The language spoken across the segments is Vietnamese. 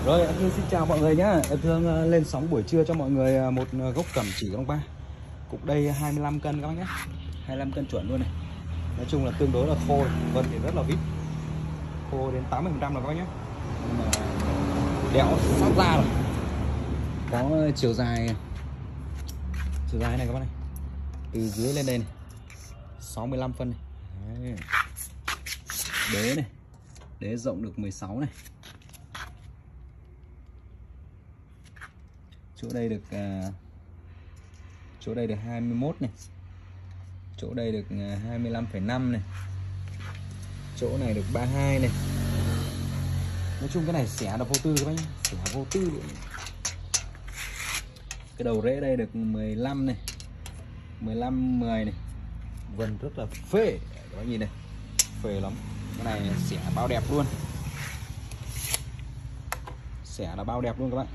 Rồi em Thương xin chào mọi người nhá. Em Thương lên sóng buổi trưa cho mọi người một gốc cẩm chỉ con ba. Cục đây 25 cân các bác nhé. 25 cân chuẩn luôn này. Nói chung là tương đối là khô, vân thì rất là vít. Khô đến 80% rồi các bác nhé. Nhưng mà đẽo sát ra rồi. Có chiều dài này các bác này. Từ dưới lên đây này 65 phân này. Đấy. Đế này. Đế rộng được 16 này. Chỗ đây được 21 này. Chỗ đây được 25,5 này. Chỗ này được 32 này. Nói chung cái này xẻ là vô tư các bác nhé. Xẻ vô tư luôn. Cái đầu rễ đây được 15 này. 15, 10 này. Vân rất là phê. Các bác nhìn này. Phê lắm. Cái này xẻ bao đẹp luôn. Xẻ là bao đẹp luôn các bạn.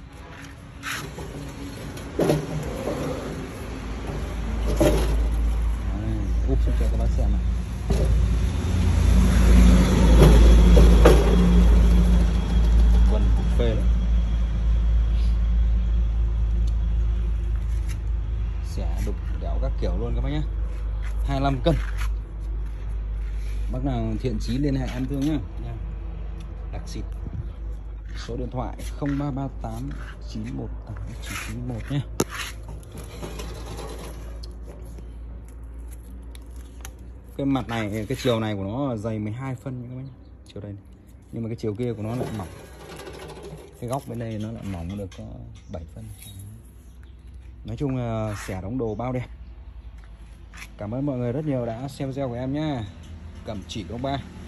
Úp xuống cho các bác xem này. Vân phê rồi. Xẻ đục đẽo các kiểu luôn các bác nhé. 25 cân. Bác nào thiện chí liên hệ em Thương nhá. Đặc xịt. Số điện thoại 0338 918 991 nhé. Cái mặt này, cái chiều này của nó dày 12 phân các bác nhé. Chiều đây này. Nhưng mà cái chiều kia của nó lại mỏng. Cái góc bên đây nó lại mỏng được có 7 phân. Nói chung là xẻ đóng đồ bao đẹp. Cảm ơn mọi người rất nhiều đã xem video của em nhé. Cẩm chỉ con ba.